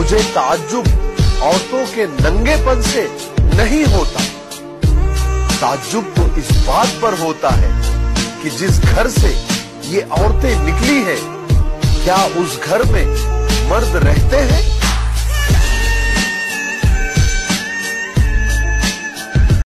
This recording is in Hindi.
मुझे ताज्जुब औरतों के नंगेपन से नहीं होता, ताज्जुब तो इस बात पर होता है कि जिस घर से ये औरतें निकली हैं, क्या उस घर में मर्द रहते हैं?